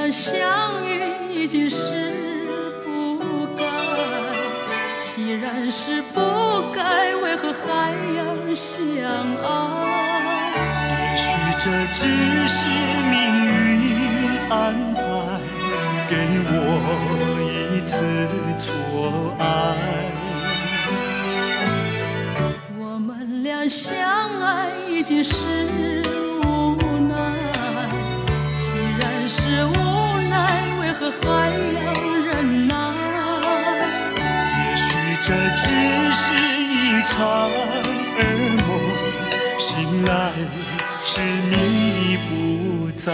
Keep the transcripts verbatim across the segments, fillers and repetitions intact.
俩相遇已经是不该，既然是不该，为何还要相爱？ 也许这只是命运安排，给我一次错爱。 我们俩相爱已经是无奈，既然是无奈，为何还要忍耐？ 也许这只是一场噩梦，醒来是你不在。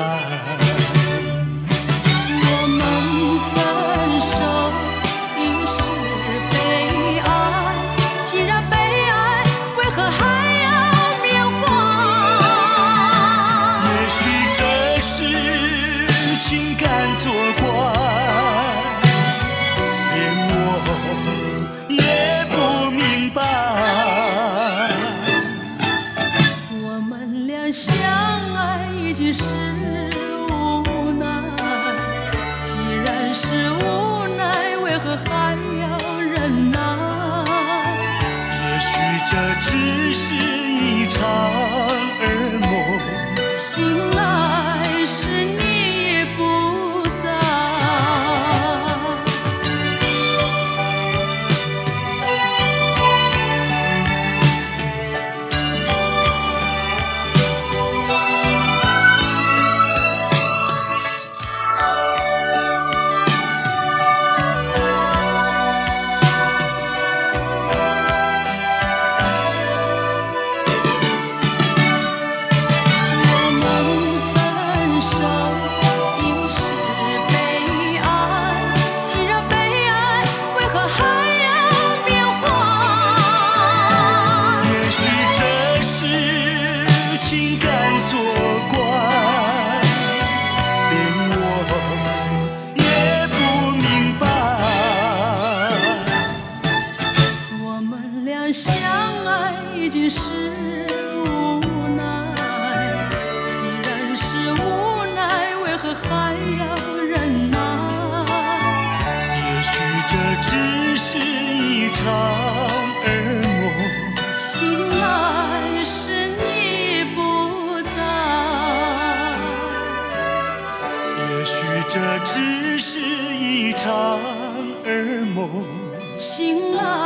我们分手已是悲哀，既然悲哀，为何还要缅怀？ 也许这是情感作怪，连我也不明白。 我们俩相爱已经是无奈，既然是无奈，为何还要忍耐？ 也许这只是一场噩梦， 醒来时你也不在。我们分手已是悲哀，既然悲哀，为何还要缅怀？ 也许这是情感作怪，连我也不明白。 我们俩相爱已经是无奈，既然是无奈，为何还要忍耐？ 也许这只是一场噩梦， 醒来时你不在。 也许这只是一场噩梦。 醒来